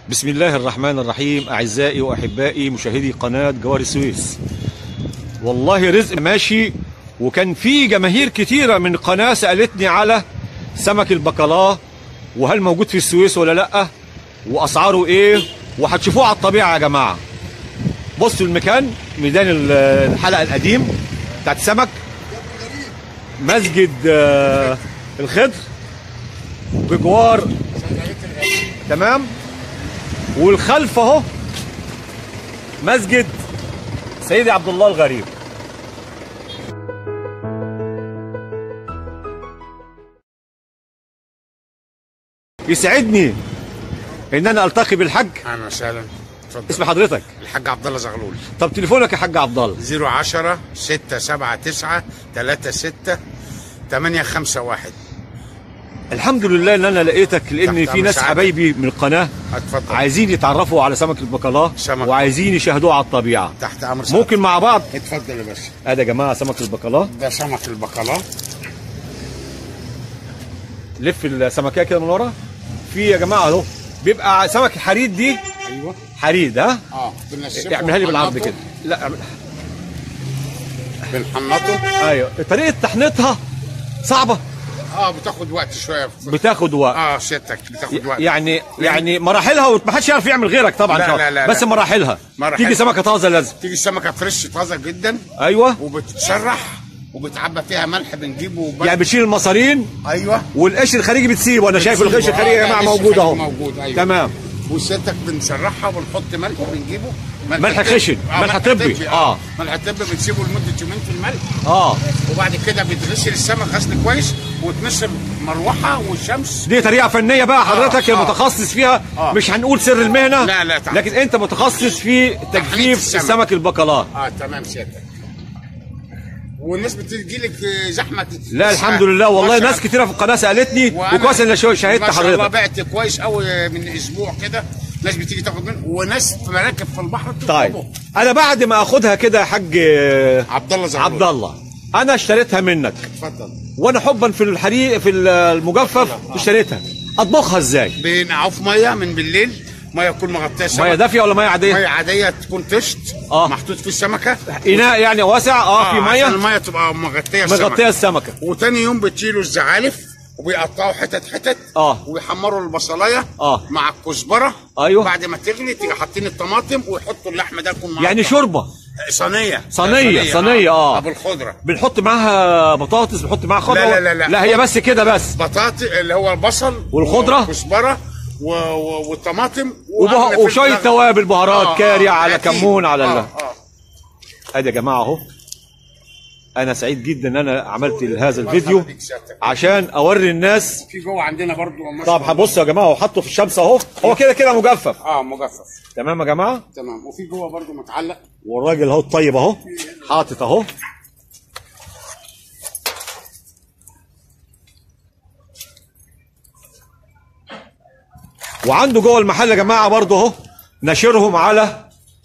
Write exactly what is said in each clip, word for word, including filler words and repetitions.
بسم الله الرحمن الرحيم. أعزائي وأحبائي مشاهدي قناة جوار السويس، والله رزق ماشي. وكان في جماهير كتيرة من القناة سألتني على سمك البكالاه، وهل موجود في السويس ولا لأ، وأسعاره إيه، وهتشوفوه على الطبيعة يا جماعة. بصوا المكان، ميدان الحلقة القديم بتاعت السمك، مسجد الخضر بجوار، تمام، والخلف اهو مسجد سيدي عبد الله الغريب. يسعدني ان انا التقي بالحاج. اهلا وسهلا. اتفضل. اسم حضرتك؟ الحاج عبد الله زغلول. طب تليفونك يا حاج عبد الله؟ صفر عشرة ستة سبعة تسعة تلاتة ستة تمانية خمسة واحد. الحمد لله ان انا لقيتك، لان في ناس حبايبي من القناه اتفضل عايزين يتعرفوا على سمك البكالاه وعايزين يشاهدوه على الطبيعه. تحت امر. ممكن مع بعض؟ اتفضل يا باشا. ادي يا جماعه سمك البكالاه، ده سمك البكالاه. لف السمكيه كده من ورا. في يا جماعه اهو بيبقى سمك الحريد دي. ايوه حريد. ها اه بنشفه. اعملها لي بالعرض كده. لا اعمل. بنحنطه. ايوه طريقه تحنيطها صعبه. اه بتاخد وقت شويه. بتاخد وقت. اه سيادتك بتاخد وقت. يعني يعني مراحلها، وما حدش يعرف يعمل غيرك طبعا. لا لا لا بس لا. مراحلها مراحل. تيجي سمكه طازه، لازم تيجي سمكه فريش طازه جدا. ايوه. وبتتشرح وبتعبى فيها ملح بنجيبه وبس. يعني بتشيل المصارين. ايوه. والقشر الخارجي بتسيبه. انا شايف القشر الخارجي يا جماعه موجود اهو. موجود ايوه. تمام. وسيادتك بنشرحها وبنحط ملح وبنجيبه ملح خشن. آه ملح طبي. اه ملح طبي بنسيبه لمده يومين في الملح. اه وبعد كده بتغسل السمك غسل كويس وتنشر مروحه والشمس. دي طريقه فنيه بقى حضرتك. آه. المتخصص فيها. آه. مش هنقول سر المهنه. لا لا تحت. لكن انت متخصص في تجفيف السمك, السمك البكالاه. اه تمام سيادتك. والناس بتجي لك زحمه. لا الحمد لله والله ناس كتيره في القناه سالتني، وكويس ان شاهدت حضرتك. ما شاء الله بعت كويس قوي من اسبوع كده. ناس بتيجي تاخد منه، وناس في مراكب في البحر. طيب انا بعد ما اخدها كده يا حاج عبد الله زغلول، عبد الله، انا اشتريتها منك. اتفضل. وانا حبا في الحريق في المجفف اشتريتها. اطبخها ازاي؟ بنقعه في ميه من بالليل، ميه تكون مغطيه سمك. ميه دافيه ولا ميه عاديه؟ ميه عاديه تكون طشت. اه محطوط في السمكه. اناء يعني واسع. اه, آه في ميه عشان الميه تبقى مغطيه السمكه. مغطيه السمكه. وتاني يوم بتشيلوا الزعالف وبيقطعوا حتت حتت. اه ويحمروا البصلايه. اه مع الكزبره. ايوه. بعد ما تغلي تيجي حاطين الطماطم ويحطوا اللحمه ده يكون معاها. يعني شوربه. صينيه صينيه صينيه. اه, آه. بالخضره. بنحط معاها بطاطس، بنحط معاها خضره. لا لا لا لا, لا هي بس كده بس. بطاطس اللي هو البصل والخضره والكزبره و... و... والطماطم وشويه توابل بهارات. آه كاري آه على أكيد. كمون على آه ال... آه. ادي يا جماعه اهو. انا سعيد جدا ان انا عملت هذا الفيديو عشان اوري الناس. في جوه عندنا برضو. طب هبصوا يا جماعه، وحطه في الشمس اهو. هو كده كده مجفف. اه مجفف. تمام يا جماعه. تمام. وفي جوه برضو متعلق. والراجل اهو الطيب اهو حاطط اهو. وعنده جوه المحل يا جماعه برضو اهو ناشرهم على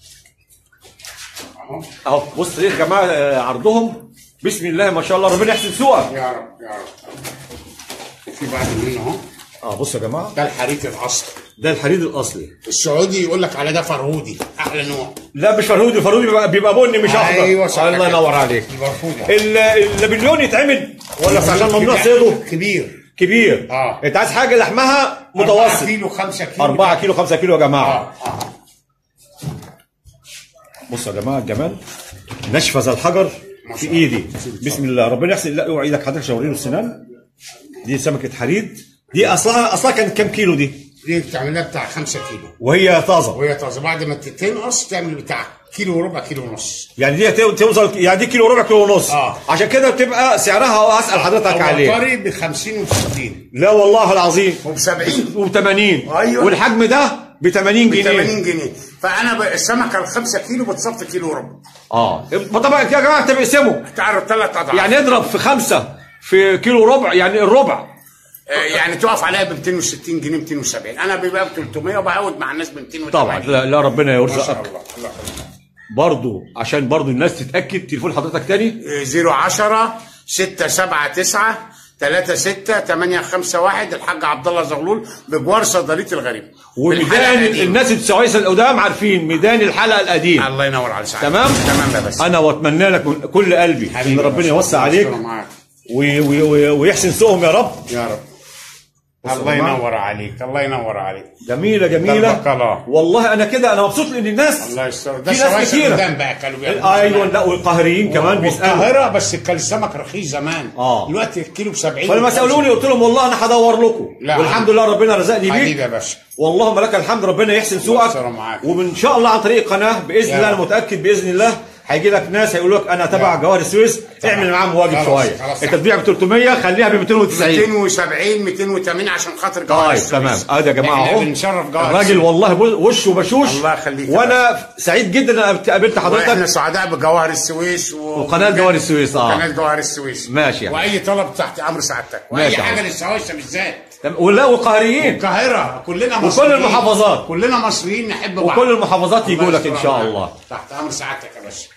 اهو. بص ايه يا جماعه عرضهم. بسم الله ما شاء الله، ربنا يحسن سوقك يا رب يا رب. في بعد منه اهو. اه بصوا يا جماعه، ده الحريد الاصلي. ده الحريد الاصلي. السعودي يقول لك على ده فرهودي، احلى نوع. لا مش فرهودي، الفرهودي بيبقى, بيبقى بني مش اخضر. ايوه صح. الله ينور عليك. البليون يتعمل ولا عشان ممنوع صيده؟ كبير كبير. اه انت عايز حاجه لحمها متوسط. أربعة كيلو خمسة كيلو. أربعة كيلو خمسة كيلو يا جماعه. اه اه بصوا يا جماعه الجمال، ناشفه زي الحجر في ايدي. بسم الله ربنا يحسن. لا اوعى ايدك حضرتك، شاورين السنان. دي سمكه حريد. دي اصلها اصلها كانت كام كيلو دي؟ دي بتعملها بتاع خمسة كيلو وهي طازه. وهي طازه بعد ما تنقص تعمل بتاع كيلو وربع كيلو ونص. يعني دي توصل يعني دي كيلو وربع كيلو ونص. اه عشان كده بتبقى سعرها اسال حضرتك عليه. الطري ب خمسين و ستين. لا والله العظيم. وب سبعين وب ثمانين. ايوه. والحجم ده ب ثمانين جنيه. ب ثمانين جنيه. فانا السمكه ال خمسة كيلو بتصفي كيلو وربع. اه طبعا يا جماعه انت بقسمه. تعرف ثلاث اضعاف. يعني اضرب في خمسه في كيلو ربع، يعني الربع. يعني تقف عليها ب مئتين وستين جنيه مئتين وسبعين. انا بيبقى ب ثلاثمية وبعود مع الناس ب مئتين وثمانين. طبعا لا, لا ربنا يرزقك. ما شاء الله. الله برضو عشان برضو الناس تتاكد. تليفون حضرتك تاني؟ صفر عشرة ستة سبعة تسعة تلاتة ستة تمانية خمسة واحد الحاج عبد الله زغلول بجوار صيدليه الغريب. وميدان الناس السويس القدام عارفين ميدان الحلقه القديم. الله ينور على سعادتك. تمام تمام يا باشا. انا واتمنى لك من كل قلبي ان ربنا يوسع عليك وي وي وي ويحسن سوقهم يا رب يا رب. الله ينور عليك، الله ينور عليك. جميله جميله والله. انا كده انا مبسوط لان الناس الله يستر ده ناس كتير بقى كانوا بيعملوا. ايوه لا والقاهريين كمان بيسالوا. القاهره بس كان السمك رخيص زمان. اه دلوقتي الكيلو ب سبعين. فلما سالوني قلت لهم والله انا هدور لكم والحمد لله ربنا رزقني بيك. حبيبي يا باشا. واللهم لك الحمد. ربنا يحسن سوقك وان شاء الله عن طريق القناه باذن الله. انا متاكد باذن الله هيجي لك ناس هيقول لك انا تبع جواهر السويس اعمل معاهم واجب شويه. انت تبيع ب تلتمية خليها ب ميتين وتسعين ميتين وسبعين ميتين وتمانين عشان خاطر جواهر السويس. طيب تمام. ادي يا جماعه اهو بنشرف جواهر الراجل والله وشه بشوش. الله يخليك. وانا سعيد جدا ان قابلت حضرتك. واحنا سعداء بجواهر السويس و... وقناه جواهر السويس. اه قناه جواهر السويس ماشي يعني. واي طلب تحت امر سعادتك واي حاجه للسويس بالذات. ولا والقاهريين القاهره كلنا مصريين وكل المحافظات كلنا مصريين نحب بعض وكل المحافظات يجوا لك ان شاء الله. تحت امر سعادتك يا باشا.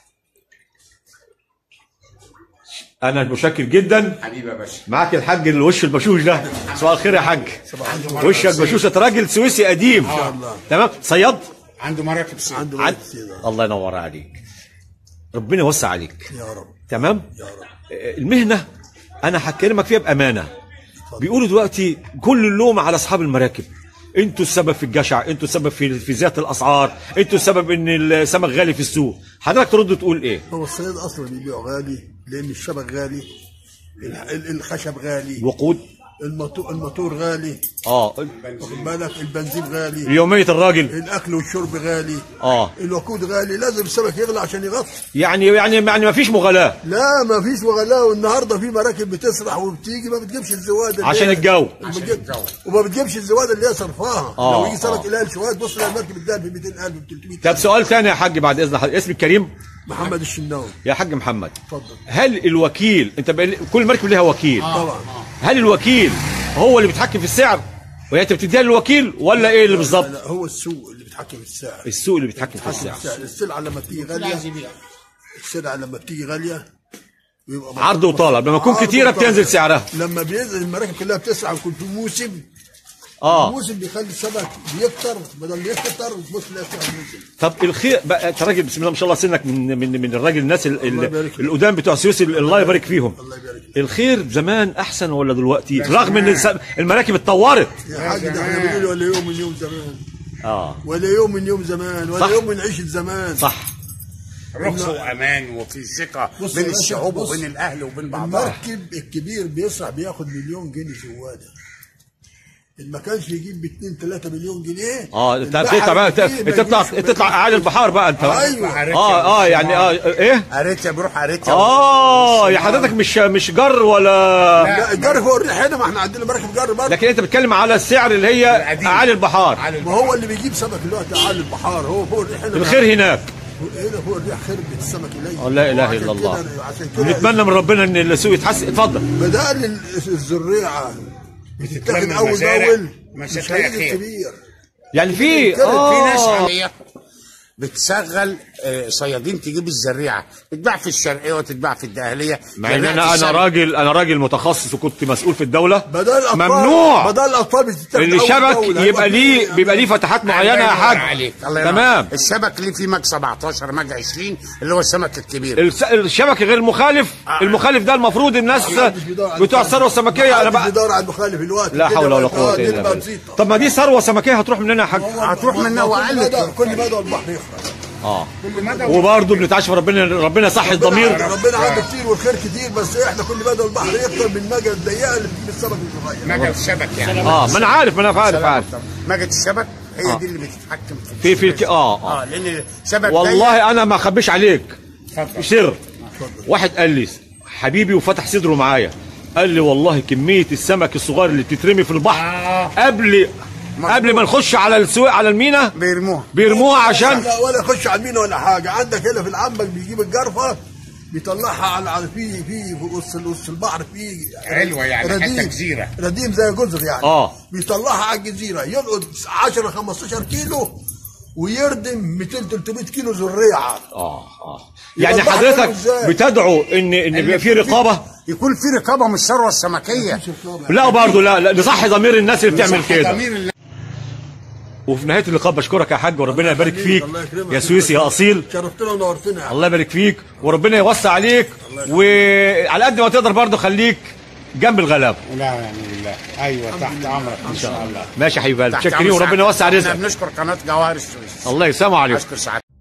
انا متشكر جدا حبيبي يا باشا. معاك الحاج الوش البشوش ده. صباح الخير يا حاج. وشك بشوش. انت راجل سويسي قديم. ان شاء الله. تمام. صياد عنده مراكب صيد. عنده مراكب صيد. الله ينور عليك. ربنا يوسع عليك يا رب. تمام يا رب. المهنه انا هكلمك فيها بامانه. بيقولوا دلوقتي كل اللوم على اصحاب المراكب. انتوا السبب في الجشع، انتوا السبب في في زياده الاسعار، انتوا السبب ان السمك غالي في السوق. حضرتك ترد تقول ايه؟ هو الصيد اصلا بيبيعوا غالي لان الشبك غالي، الخشب غالي، وقود الموتور الموتور غالي. اه واخد بالك البنزين غالي، يوميه الراجل، الاكل والشرب غالي، اه الوقود غالي. لازم السمك يغلى عشان يغطي. يعني يعني يعني ما فيش مغالاه. لا ما فيش مغالاه. والنهارده في مراكب بتسرح وبتيجي ما بتجيبش الزواد عشان الجو. عشان الجو وما بتجيبش الزواد اللي هي صرفاها. آه. لو يجي سمك قليل شويه تبص على المركب اداها ب ميتين ألف ب تلتمية ألف. طب سؤال ثاني يا حاج بعد اذن حضرتك. اسمك كريم؟ محمد الشناوي. يا حاج محمد اتفضل. هل الوكيل انت بقى كل مركب لها وكيل؟ آه. طبعا. هل الوكيل هو اللي بيتحكم في السعر ولا انت بتديها للوكيل ولا ايه اللي بالظبط؟ لا هو السوق اللي بيتحكم في السعر. السوق اللي بيتحكم في السعر. السلعه لما بتيجي غاليه السلعه لما بتيجي غاليه بيبقى عرض وطلب. لما تكون كتيره بتنزل سعرها. لما بينزل المراكب كلها بتسرع ويكون في موسم. اه الموسم بيخلي السمك بيكتر بدل ما يكتر وتبص تلاقي سعر الموسم. طب الخير بقى انت راجل بسم الله ما شاء الله سنك من من من الراجل الناس القدام بتوع السويس الله يبارك فيهم. الله يبارك فيك. الخير زمان احسن ولا دلوقتي؟ رغم ان المراكب اتطورت. يا حاج ده احنا بنقول ولا يوم من يوم زمان. اه ولا يوم من يوم زمان ولا صح. يوم من عيشه زمان. صح. رخص وامان وفي ثقه بين الشعوب وبين الاهل وبين بعضها. المركب الكبير بيسرع بياخد مليون جنيه زواده. ما كانش يجيب ب اتنين تلاتة مليون جنيه. اه انت بتطلع بقى تطلع تطلع اعالي البحار بقى انت. ايوه. اه اه يعني اه ايه؟ اريتيا بروح اريتيا. اه يا حضرتك مش مش جر ولا لا الجر فوق الريح هنا. ما احنا عندنا مراكب جر برضه. لكن انت بتتكلم على السعر اللي هي اعالي البحار. ما هو اللي بيجيب سمك دلوقتي اعالي البحار هو فوق الريح هنا. الخير هناك. هنا فوق الريح خربت السمك قليل. لا اله الا الله. نتمنى من ربنا ان السوق يتحسن. اتفضل. بدل الزريعه بتتاخد اول باول مش هتلاقي خير كبير. يعني في اه في ناس عمليه بتشغل صيادين تجيب الزريعه تتباع في الشرقيه وتتباع في الدقهليه. مع ان انا انا راجل انا راجل متخصص وكنت مسؤول في الدوله. بدل الاطفال ممنوع بدل الاطفال بتتاخد اللي شبك يبقى ليه بيبقى ليه فتحات معينه يا حاج. تمام. الشبك ليه في مج سبعتاشر مج عشرين اللي هو السمك الكبير. الشبك غير المخالف. آه. المخالف ده المفروض الناس بتوع الثروه السمكيه. انا بقى بيدور على المخالف الوقت. لا حول ولا قوه الا بالله. طب ما دي ثروه سمكيه هتروح مننا يا حاج. هتروح مننا وقلت كل مدى البحر يخرج. اه وبرضه بنتعشى ربنا ربنا صح الضمير. ربنا عنده كتير والخير كتير بس احنا كل مدى البحر يكتر من المجا الضيقه اللي بتجيب السمك الصغير. مجا الشبك يعني. اه ما انا عارف ما انا عارف عارف. مجا الشبك هي آه. دي اللي بتتحكم في في في اه اه لان الشبك والله انا ما اخبيش عليك سر. واحد قال لي حبيبي وفتح صدره معايا قال لي والله كميه السمك الصغير اللي بتترمي في البحر آه. قبل قبل ما نخش على السوق على المينا بيرموها بيرموها عشان لا ولا يخش على المينا ولا حاجه. عندك هنا في العنبك بيجيب الجرفه بيطلعها على على في في وسط وسط البحر في علوه يعني حته جزيره رديم زي جزر يعني. اه بيطلعها على الجزيره يلقط عشرة خمستاشر كيلو ويردم ميتين تلتمية كيلو زريعه. اه اه يعني حضرتك بتدعو ان ان يبقى في رقابه يكون في رقابه من الثروه السمكيه. لا برضه لا لا نصحي ضمير الناس اللي بتعمل كده. ضمير. وفي نهايه اللقاء بشكرك يا حاج وربنا يبارك فيك يا سويسي يا اصيل. شرفتنا ونورتنا. الله يبارك فيك وربنا يوسع عليك، وعلى قد ما تقدر برضه خليك جنب الغلابه. لا يعني بالله. ايوه تحت امرك ان شاء الله. ماشي يا حبيبي، متشكرين وربنا يوسع رزقك. احنا بنشكر قناه جواهر السويس. الله يسامح عليكم. اشكر سعادتك.